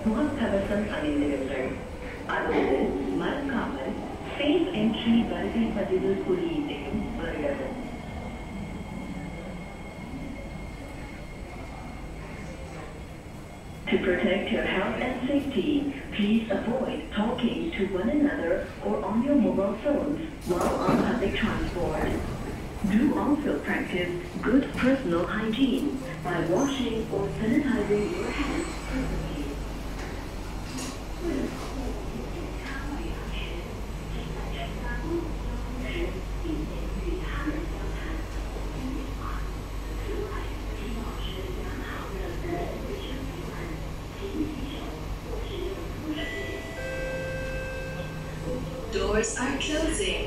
முகக்கவசம் அணிந்திருங்கள். அதோடு மறக்காமல் சேஃப் என்ட்ரி வருகை பதிவு குறியீட்டையும் வருடவும். To protect your health and safety, please avoid talking to one another or on your mobile phones while on public transport. Do also practice good personal hygiene by washing or sanitizing your hands frequently. Doors are closing.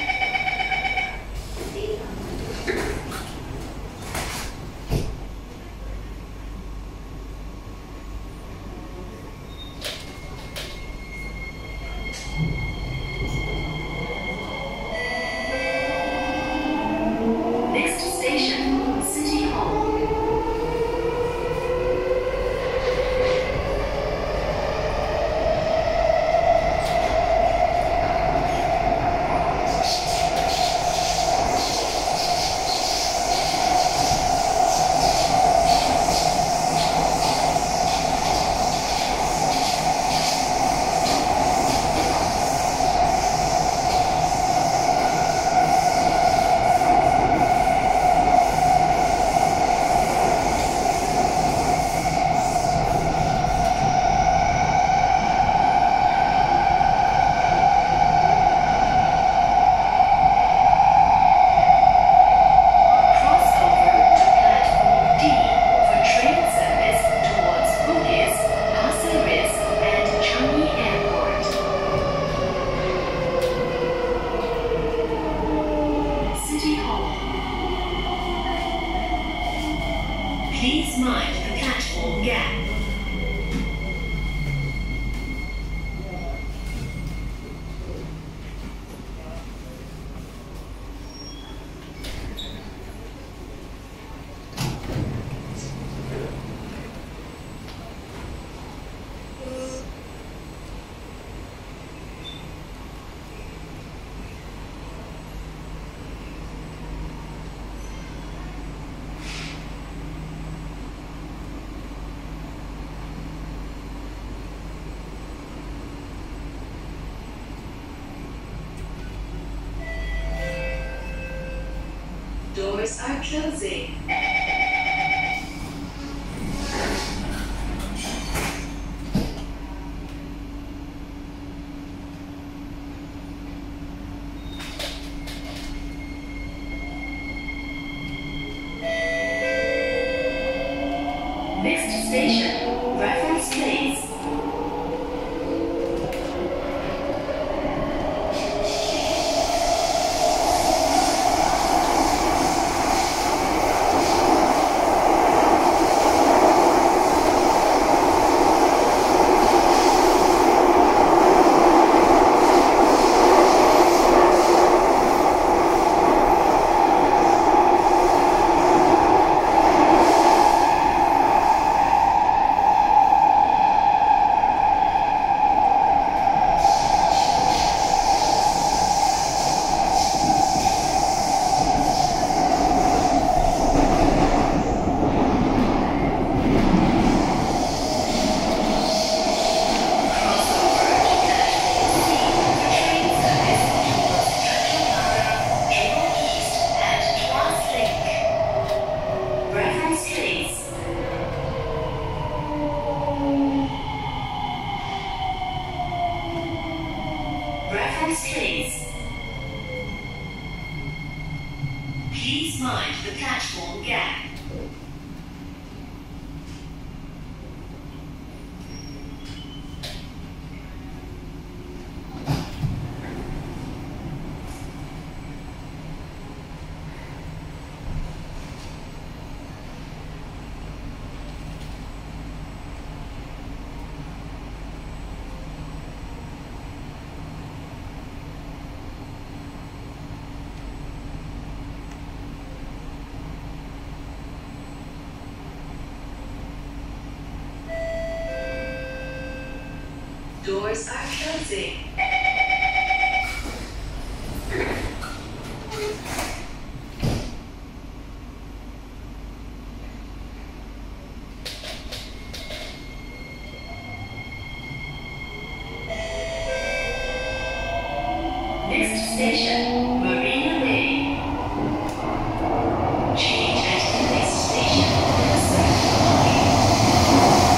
Next station, City Hall. Please mind the platform gap. Doors are closing. Next station, Reference Place. Please mind the platform gap. Doors are closing. Next station, Marina Bay. Change at the next station for the Circle Line.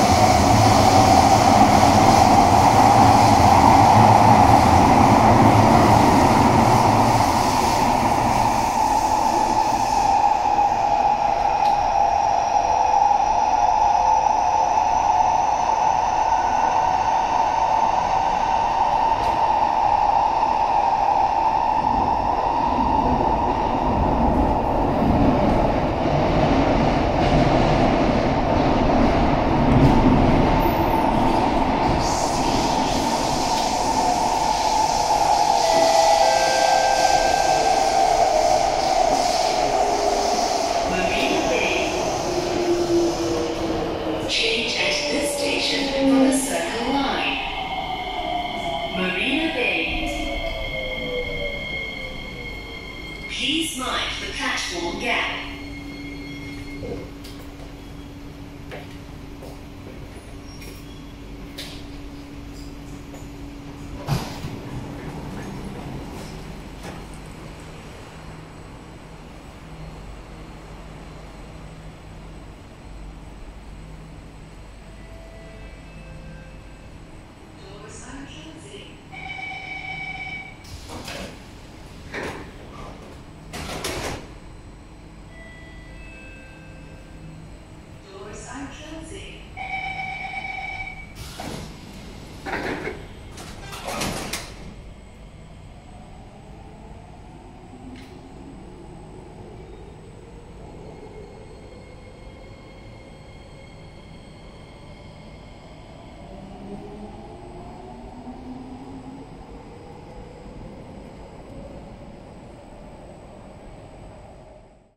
Marina Bay. Change at this station for the Circle Line. Marina Bay. Please mind the platform gap. Doors are closing.